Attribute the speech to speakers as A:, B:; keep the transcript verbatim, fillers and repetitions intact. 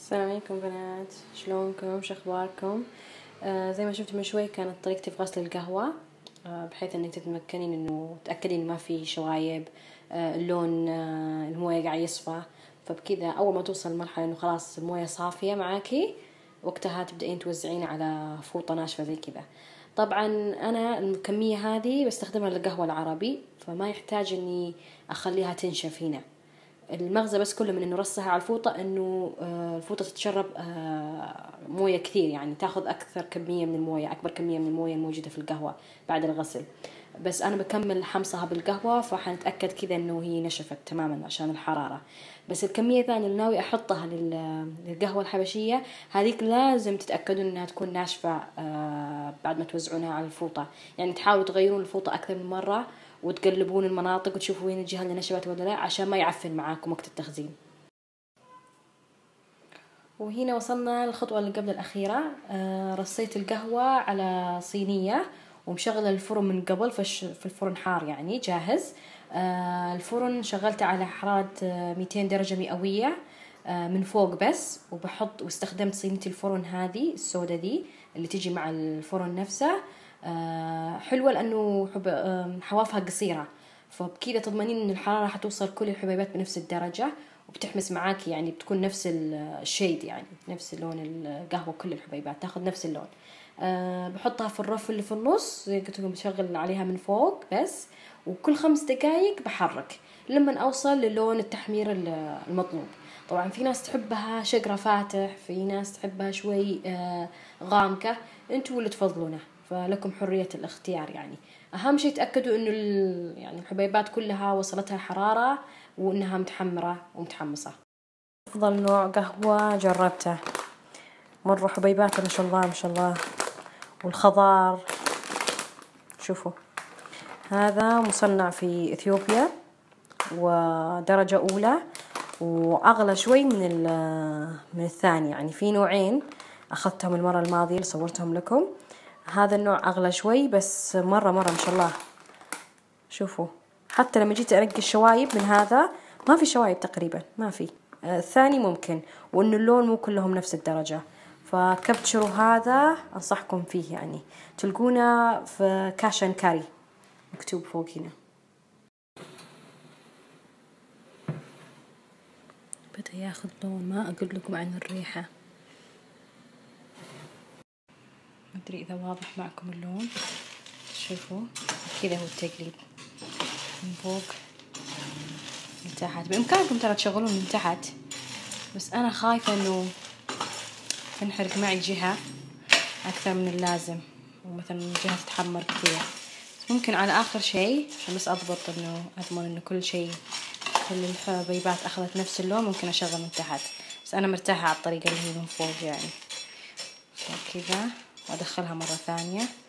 A: السلام عليكم بنات، شلونكم؟ شو اخباركم؟ آه زي ما شفتوا من شوي كانت طريقتي في غسل القهوة، آه بحيث انك تتمكنين انه تأكدين انه ما في شوايب، آه اللون آه الموية قاعد يصفى. فبكذا اول ما توصل لمرحلة انه خلاص الموية صافية معاكي، وقتها تبدأين توزعين على فوطة ناشفة زي كذا. طبعا انا الكمية هذه بستخدمها للقهوة العربي، فما يحتاج اني اخليها تنشف هنا. المغزى بس كله من انه رصها على الفوطة، انه الفوطة تتشرب موية كثير، يعني تاخذ اكثر كمية من الموية، اكبر كمية من الموية الموجودة في القهوة بعد الغسل. بس انا بكمل حمصها بالقهوة، فحنتأكد كذا انه هي نشفت تماما عشان الحرارة. بس الكمية الثانية اللي ناوي احطها للقهوة الحبشية هذيك لازم تتأكدوا انها تكون ناشفة بعد ما توزعونها على الفوطة. يعني تحاولوا تغيرون الفوطة اكثر من مرة، وتقلبون المناطق وتشوفوا وين الجهة اللي نشفت ولا لا، عشان ما يعفن معاكم وقت التخزين. وهنا وصلنا للخطوة اللي قبل الأخيرة. آه رصيت القهوة على صينية ومشغلة الفرن من قبل، في الفرن حار يعني جاهز. آه الفرن شغلته على حرارة مئتين درجة مئوية آه من فوق بس، وبحط واستخدمت صينية الفرن هذه السوداء دي اللي تيجي مع الفرن نفسه. آه حلوة لأنه حوافها قصيرة، فبكذا تضمنين إن الحرارة حتوصل كل الحبيبات بنفس الدرجة، وبتحمس معاكي، يعني بتكون نفس الشيد، يعني نفس لون القهوة، كل الحبيبات تاخذ نفس اللون. أه بحطها في الرف اللي في النص زي قلت لكم، بشغل عليها من فوق بس، وكل خمس دقايق بحرك لما أوصل للون التحمير المطلوب. طبعا في ناس تحبها شقرة فاتح، في ناس تحبها شوي أه غامقة، انتوا اللي تفضلونه، فلكم حرية الاختيار. يعني أهم شيء تأكدوا إنه يعني الحبيبات كلها وصلتها حرارة وإنها متحمرة ومتحمصة. أفضل نوع قهوة جربته، مرة حبيبات ما شاء الله ما شاء الله، والخضار شوفوا. هذا مصنع في إثيوبيا ودرجة أولى، وأغلى شوي من من الثاني. يعني في نوعين أخذتهم المرة الماضية اللي صورتهم لكم، هذا النوع أغلى شوي بس مرة مرة ما شاء الله. شوفوا حتى لما جيت أنقي الشوايب من هذا ما في شوايب تقريبا، ما في. الثاني ممكن، وإنه اللون مو كلهم نفس الدرجة، فكبتشروا هذا أنصحكم فيه. يعني تلقونه في كاش أند كاري مكتوب فوق هنا. بدأ ياخذ لون، ما أقول لكم عن الريحة، مدري إذا واضح معكم اللون. شوفوا كذا هو التقليب من فوق من تحت. بإمكانكم ترى تشغلون من تحت، بس أنا خايفة إنه تنحرق معي جهة أكثر من اللازم، ومثلا جهة تتحمر كثير. ممكن على آخر شيء عشان بس أضبط إنه أضمن إنه كل شيء، كل الحبيبات أخذت نفس اللون، ممكن أشغل من تحت. بس أنا مرتاحة على الطريقة اللي هي من فوق، يعني كذا، وأدخلها مرة ثانية.